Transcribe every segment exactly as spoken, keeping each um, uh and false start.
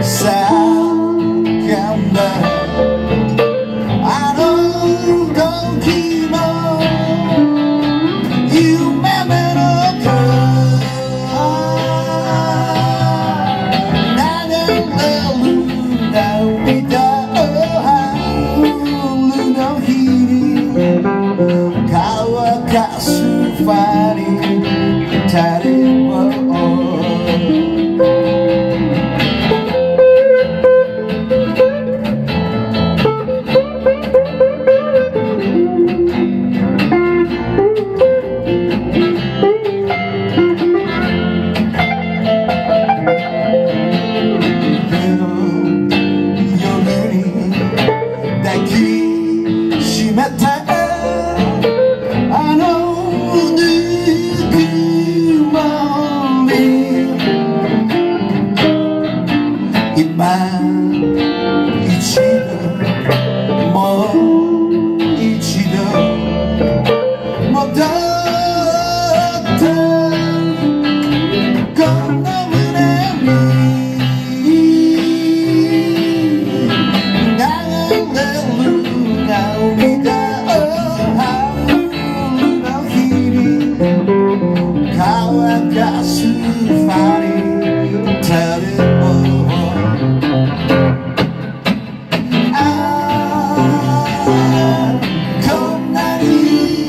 あの時も夢めのく流れる涙を春の日に乾かすファに誰もあのぬくもり今一度もう一度戻ってこの胸に流れる涙乾かすファに誰もああこんなに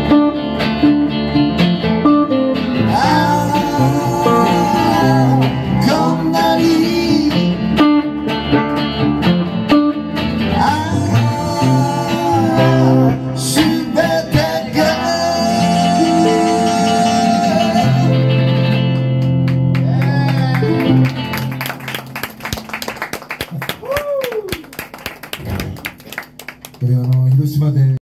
ああこんなにああすべてがこれあの広島で